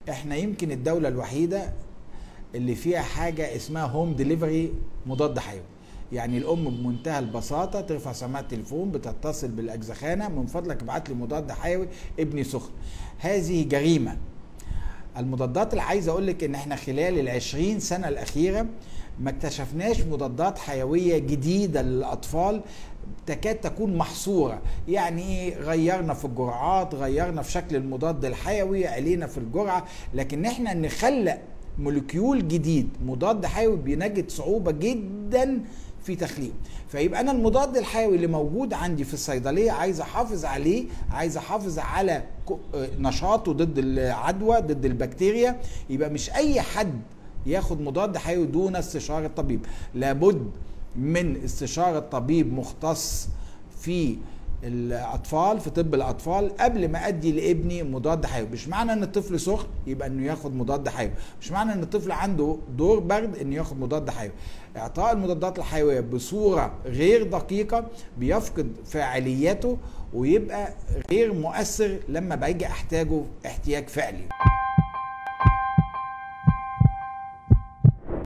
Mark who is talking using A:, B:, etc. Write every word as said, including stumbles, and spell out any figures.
A: احنا يمكن الدولة الوحيدة اللي فيها حاجة اسمها هوم ديليفري مضاد حيوي. يعني الام بمنتهى البساطة ترفع سماعة التليفون، بتتصل بالاجزخانة، من فضلك ابعت لي مضاد حيوي ابني سخن. هذه جريمة. المضادات اللي عايز اقول لك ان احنا خلال العشرين سنة الاخيرة ما اكتشفناش مضادات حيوية جديدة للاطفال تكاد تكون محصورة. يعني ايه؟ غيرنا في الجرعات، غيرنا في شكل المضاد الحيوي، علينا في الجرعة، لكن احنا نخلق مولكيول جديد مضاد حيوي بنجد صعوبة جدا في تخليقه. فيبقى انا المضاد الحيوي اللي موجود عندي في الصيدلية عايز احافظ عليه، عايز احافظ على نشاطه ضد العدوى، ضد البكتيريا. يبقى مش اي حد ياخد مضاد حيوي دون استشارة الطبيب، لابد من استشارة طبيب مختص في الاطفال، في طب الاطفال، قبل ما ادي لابني مضاد حيوي. مش معنى ان الطفل سخن يبقى انه ياخد مضاد حيوي، مش معنى ان الطفل عنده دور برد انه ياخد مضاد حيوي. اعطاء المضادات الحيويه بصوره غير دقيقه بيفقد فاعليته ويبقى غير مؤثر لما باجي احتاجه احتياج فعلي.